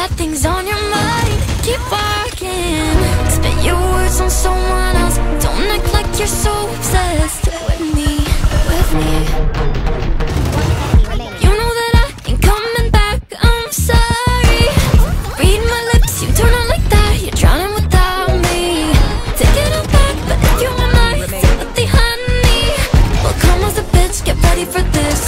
bad things on your mind, keep walking. Spit your words on someone else. Don't act like you're so obsessed with me, with me. You know that I ain't coming back, I'm sorry. Read my lips, you turn on like that. You're drowning without me. Take it all back, but if you want my sympathy, honey, well, come as a bitch, get ready for this.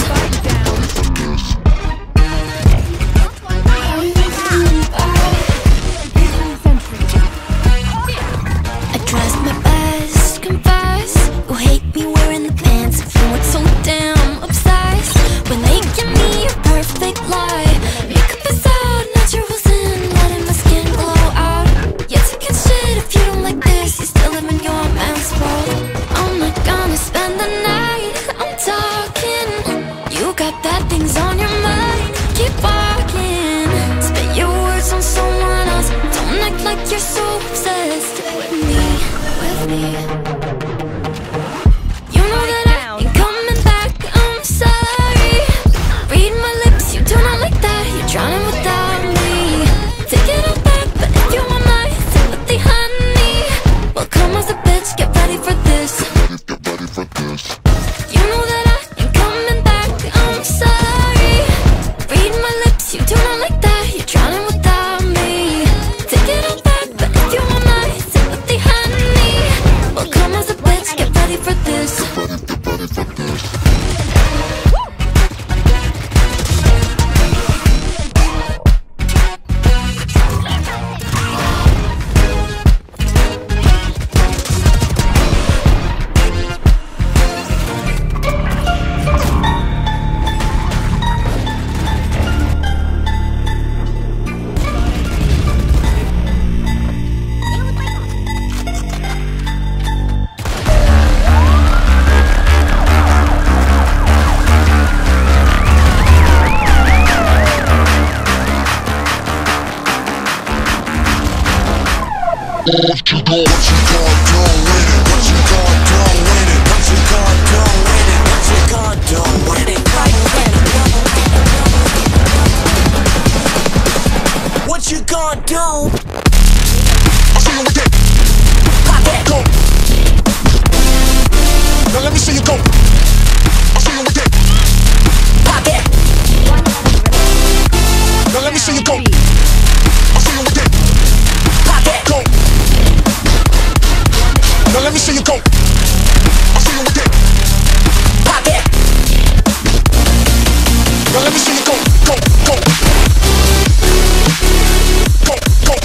You're so obsessed with me, with me. You know that I ain't coming back, I'm sorry. Read my lips, you do not like that. You're drowning without me. Take it all back, but if you want my sympathy, honey, well, come as a bitch, get ready for this. Get ready for this. You know that I ain't coming back, I'm sorry. Read my lips, you do not like that. You're drowning without me. Take it all back. What you gonna do with it? What you gonna do with it? What you gonna do with it? What you gonna do with it? What you gonna do? I'll see you with it. Pop that, go. Now let me see you go. I'll see you with it. Pop that. Now let me see you go. I'll see you with it. Pop that, go. Now let me see you go. I'll see you with it. Pop that. Now let me see you go. Go, go. Go, go.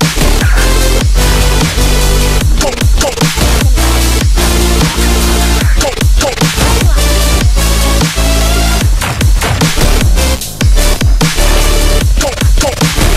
Go, go. Go, go. Go, go.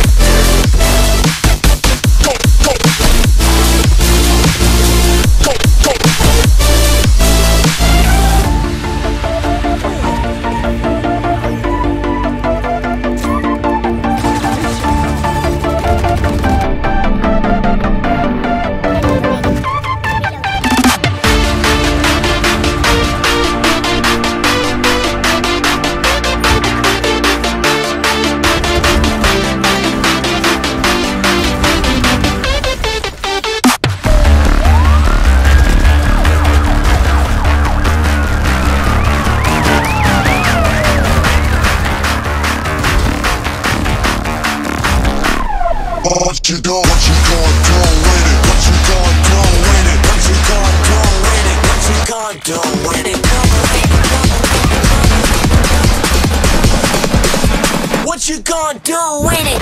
What you gonna do with it? What you gonna do with it? What you gonna do with it? What you gonna do with it? What you gonna do with it?